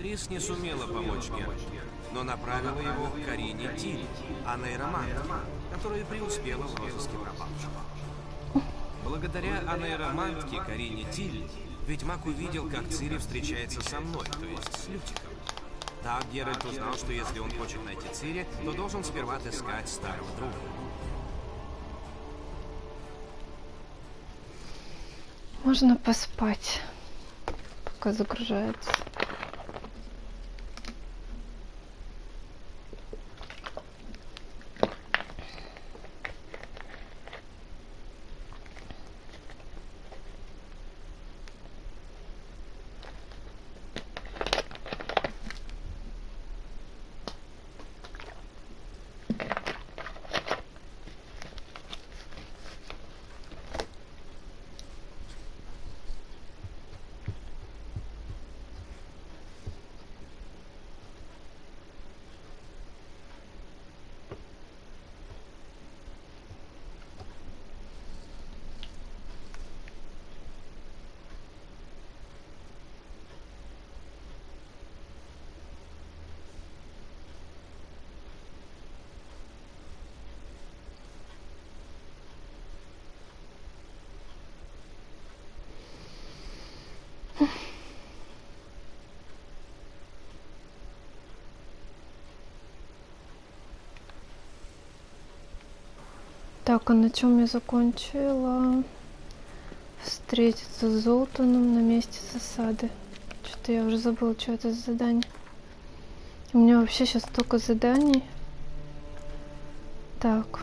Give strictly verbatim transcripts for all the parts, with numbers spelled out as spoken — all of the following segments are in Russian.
Лис не сумела помочь Геральту, но направила его к Карине Тиль, а нейромантке, которая преуспела в розыске пропавшего. Благодаря анейромантке Карине Тиль ведьмак увидел, как Цири встречается со мной, то есть с Лютиком. Так Геральт узнал, что если он хочет найти Цири, то должен сперва отыскать старого друга. Можно поспать, пока загружается. Так, а на чем я закончила? Встретиться с Золтаном на месте засады. Что-то я уже забыла, что это за задание. У меня вообще сейчас столько заданий. Так.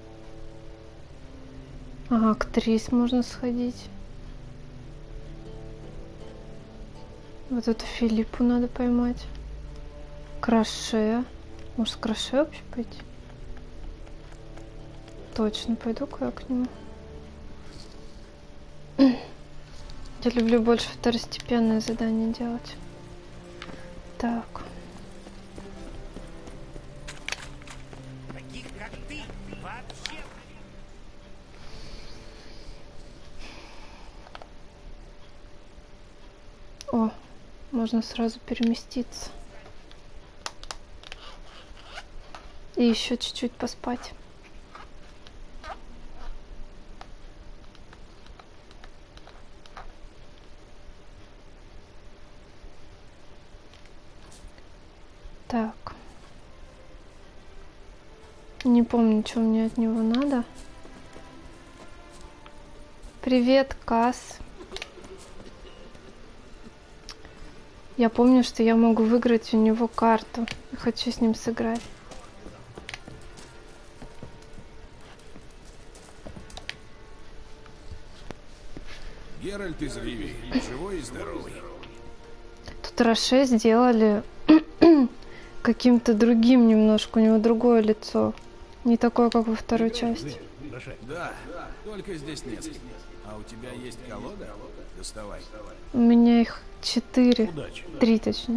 Ага, к Трис можно сходить. Вот эту Филиппу надо поймать. Краше. Может, с Краше вообще пойти? Точно, пойду-ка я к нему. Я люблю больше второстепенные задания делать. Так. Таких, как ты, вообще... О, можно сразу переместиться. И еще чуть-чуть поспать. Так. Не помню, что мне от него надо. Привет, Касс. Я помню, что я могу выиграть у него карту. Хочу с ним сыграть. Геральт из Ривии, живой и здоровый. Тут Роше сделали каким-то другим немножко. У него другое лицо. Не такое, как во второй части. Да, только здесь несколько. А у тебя есть колода? Доставай. У меня их четыре. Три, точнее.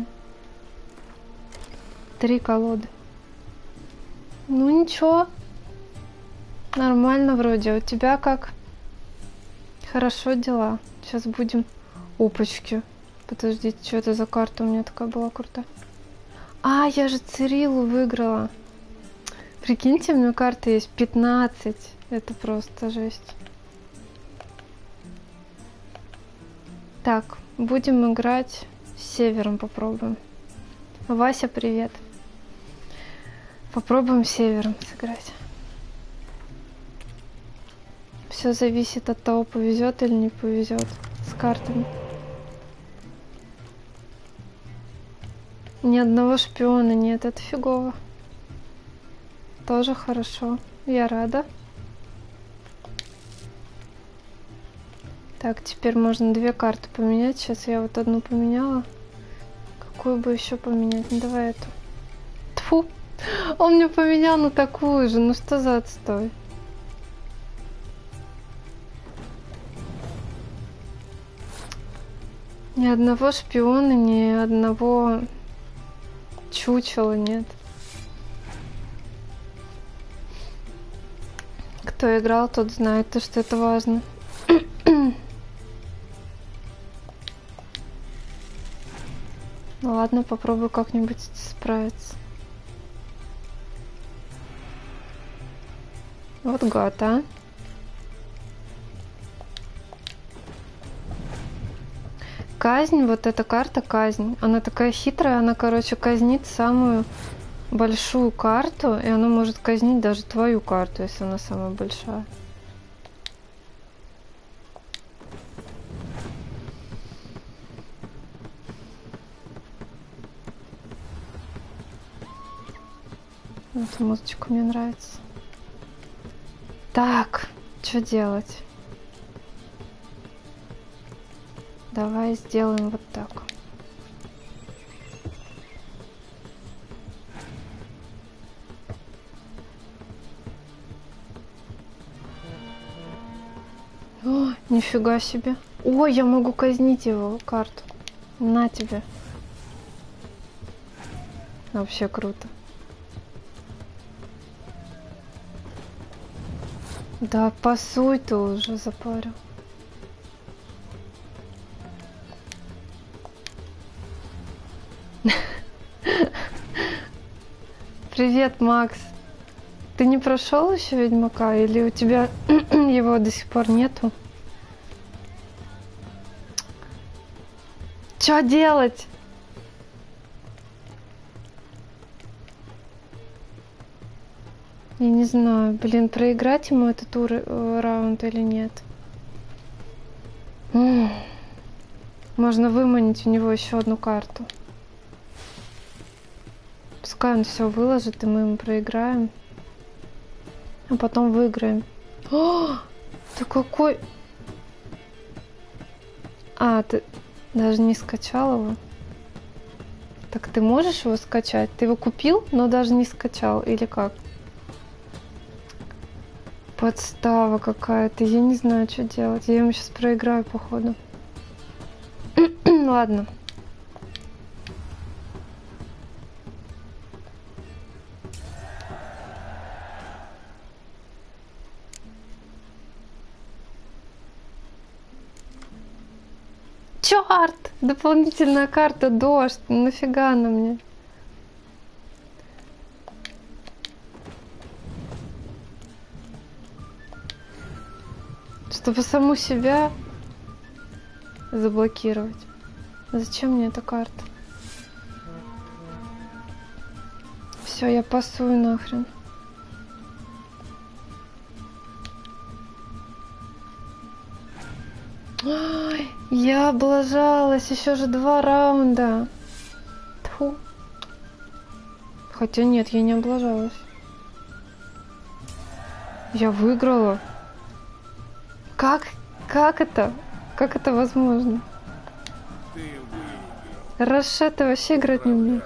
Три колоды. Ну ничего. Нормально вроде. У тебя как? Хорошо дела. Сейчас будем... Опачки. Подождите, что это за карта у меня такая была крутая? А, я же Цириллу выиграла. Прикиньте, у меня карты есть пятнадцать. Это просто жесть. Так, будем играть с севером, попробуем. Вася, привет. Попробуем севером сыграть. Все зависит от того, повезет или не повезет с картами. Ни одного шпиона нет, это фигово. Тоже хорошо, я рада. Так, теперь можно две карты поменять. Сейчас я вот одну поменяла. Какую бы еще поменять? Ну давай эту. Тьфу! Он мне поменял на такую же. Ну что за отстой? Ни одного шпиона, ни одного чучела нет. Кто играл, тот знает, то, что это важно. Ладно, попробую как-нибудь справиться. Вот гад, а. Казнь, вот эта карта казнь. Она такая хитрая, она, короче, казнит самую большую карту, и она может казнить даже твою карту, если она самая большая. Эта музычка мне нравится. Так, что делать? Давай сделаем вот так. О, нифига себе. Ой, я могу казнить его карту. На тебе. Вообще круто. Да пасуй ты уже, запарил. Привет, Макс. Ты не прошел еще Ведьмака или у тебя его до сих пор нету? Что делать? Я не знаю, блин, проиграть ему этот тур, э, раунд или нет. М. Можно выманить у него еще одну карту. Пускай он все выложит, и мы ему проиграем. А потом выиграем. О, ты какой... А, ты даже не скачал его? Так ты можешь его скачать? Ты его купил, но даже не скачал, или как? Подстава какая-то, я не знаю, что делать. Я ему сейчас проиграю, походу. Ладно. Чёрт! Дополнительная карта дождь. Нафига она мне? Чтобы саму себя заблокировать. Зачем мне эта карта? Все, я пасую нахрен. Ой, я облажалась. Еще же два раунда. Тьфу. Хотя нет, я не облажалась. Я выиграла. Как? Как это? Как это возможно? Рошет, ты вообще играть не умеешь.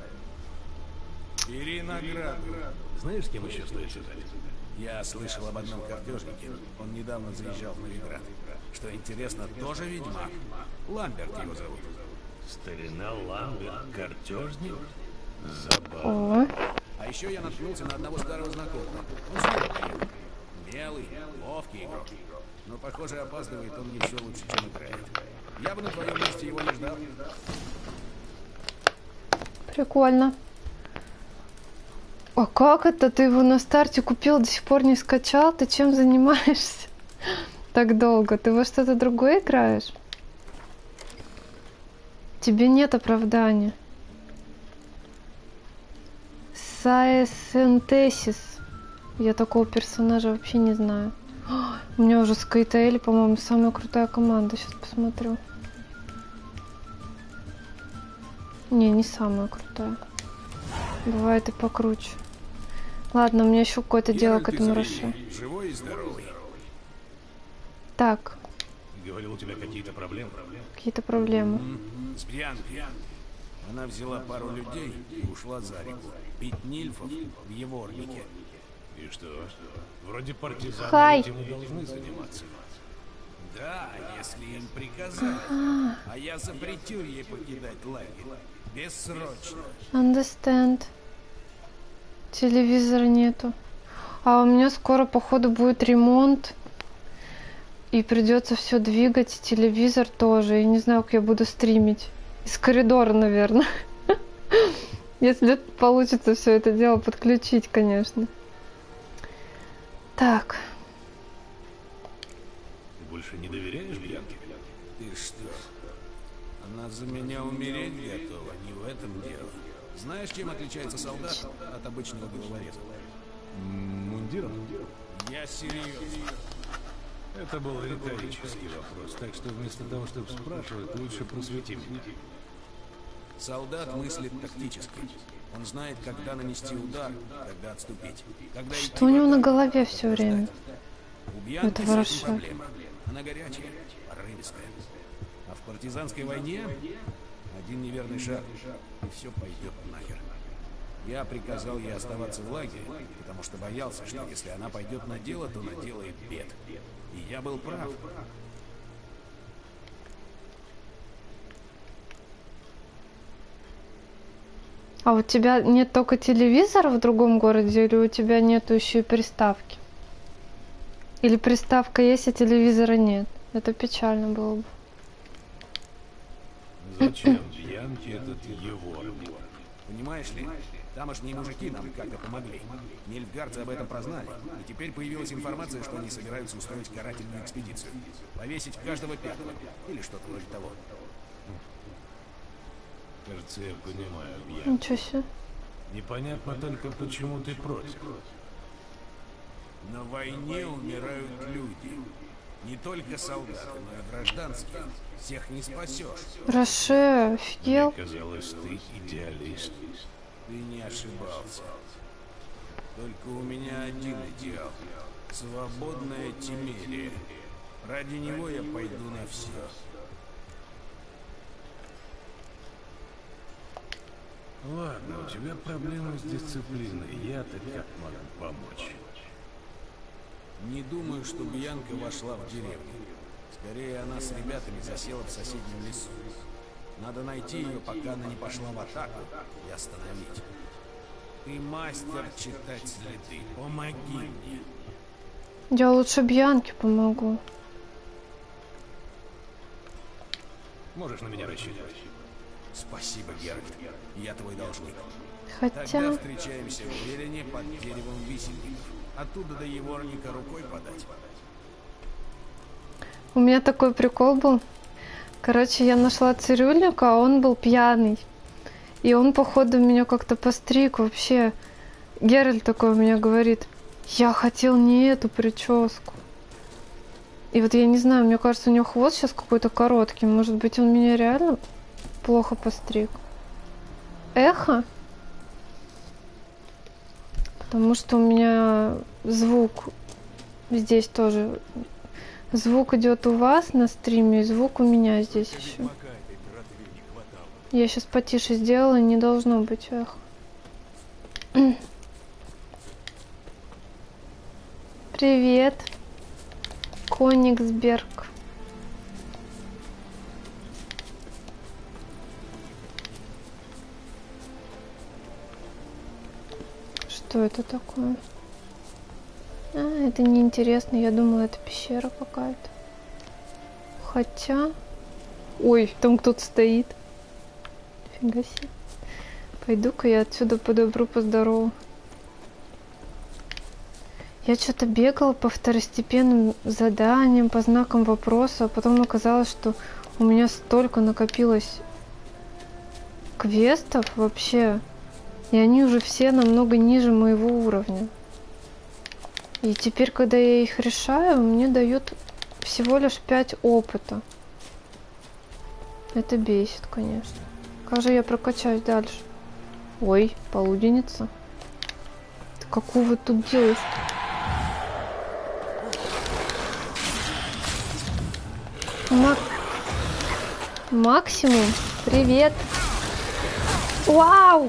Бери награду. Знаешь, с кем еще стоит связаться? Я слышал об одном картежнике. Он недавно заезжал в Новиград. Что интересно, тоже ведьмак. Ламберт его зовут. Старина Ламберт, картежник? Забавно. О, А еще я наткнулся на одного старого знакомого. Он с ним приехал. Белый, ловкий игрок. Но, похоже, опаздывает он еще лучше, чем играет. Я бы на твоем месте его не ждал. прикольно. А как это? Ты его на старте купил, до сих пор не скачал? Ты чем занимаешься так долго? Ты во что-то другое играешь? Тебе нет оправдания. Саесентесис. Я такого персонажа вообще не знаю. О, у меня уже Скайтейль, по-моему, самая крутая команда. Сейчас посмотрю. Не, не самая крутая. Бывает и покруче. Ладно, у меня еще какое-то дело к этому Роше. Живой и здоровый. Так, Говорил, у тебя какие-то проблемы? какие-то проблемы. С Бьянкой. Она взяла пару людей и ушла за реку. Пить нильфов в Еворнике. И что? Вроде партизаны Хай. этим и должны заниматься. Да, если им приказать. А я запретил ей покидать лагерь. Бессрочно. Understand. Телевизора нету. А у меня скоро, походу, будет ремонт. И придется все двигать, телевизор тоже. Я не знаю, как я буду стримить. Из коридора, наверное. Если получится все это дело подключить, конечно. Так. Ты больше не доверяешь Бьянке? Ты что? Она за меня умереть готова, не в этом дело. Знаешь, чем отличается солдат от обычного головореза? Мундиром? Я серьезно. Это был риторический вопрос, так что вместо того, чтобы спрашивать, лучше просвети меня. Солдат мыслит тактически. Он знает, когда нанести удар, когда отступить. Когда Что у него на голове все время? У Бьянки Это с этим хорошо. проблема. Она горячая, порывистая. А в партизанской войне один неверный шаг, и все пойдет нахер. Я приказал ей оставаться в лагере, потому что боялся, что если она пойдет на дело, то наделает бед. И я был прав. А у тебя нет только телевизора в другом городе, или у тебя нету еще и приставки? Или приставка есть, а телевизора нет? Это печально было бы. Зачем Бьянке этот Егор? Понимаешь ли, тамошние мужики нам как-то помогли. Нильфгардцы об этом прознали, и теперь появилась информация, что они собираются устроить карательную экспедицию. Повесить каждого пятого, или что-то вроде того. Кажется, я понимаю, Бьянка. Ничего себе. Непонятно только, почему ты против. На войне умирают люди. Не только солдаты, но и гражданские. Всех не спасешь. Роше, офигел? Мне казалось, ты идеалист. Ты не ошибался. Только у меня один идеал. Свободная Тимерия. Ради него я пойду на все. Ладно, у тебя проблемы с дисциплиной. Я-то как могу помочь? Не думаю, что Бьянка вошла в деревню. Скорее, она с ребятами засела в соседнем лесу. Надо найти ее, пока она не пошла в атаку, и остановить. Ты мастер читать следы. Помоги мне. Я лучше Бьянке помогу. Можешь на меня рассчитывать. Спасибо, Геральт. Я твой должник. Хотя... Тогда встречаемся в Велене под деревом висельников. Оттуда до Еворника рукой подать. У меня такой прикол был. Короче, я нашла цирюльника, а он был пьяный. И он, походу, меня как-то постриг вообще. Геральт такой у меня говорит: я хотел не эту прическу. И вот я не знаю, мне кажется, у него хвост сейчас какой-то короткий. Может быть, он меня реально плохо постриг. Эхо? Потому что у меня звук здесь тоже. Звук идет у вас на стриме, и звук у меня здесь еще. Я сейчас потише сделала, не должно быть эхо. Привет, Кониксберг. Что это такое? А, это неинтересно. Я думала, это пещера какая-то. Хотя... Ой, там кто-то стоит. Фига себе. Пойду-ка я отсюда по добру, по здорову. Я что-то бегала по второстепенным заданиям, по знакам вопроса, а потом оказалось, что у меня столько накопилось квестов вообще. И они уже все намного ниже моего уровня. И теперь, когда я их решаю, мне дают всего лишь пять опыта. Это бесит, конечно. Как же я прокачаюсь дальше? Ой, полуденница. Ты какого тут делаешь? Мак... Максимум, привет. Вау!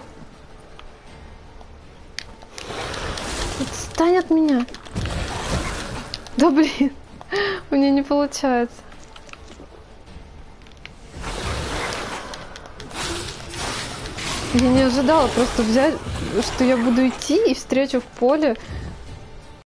Отстань от меня. Да блин, у меня не получается. Я не ожидала просто взять, что я буду идти и встречу в поле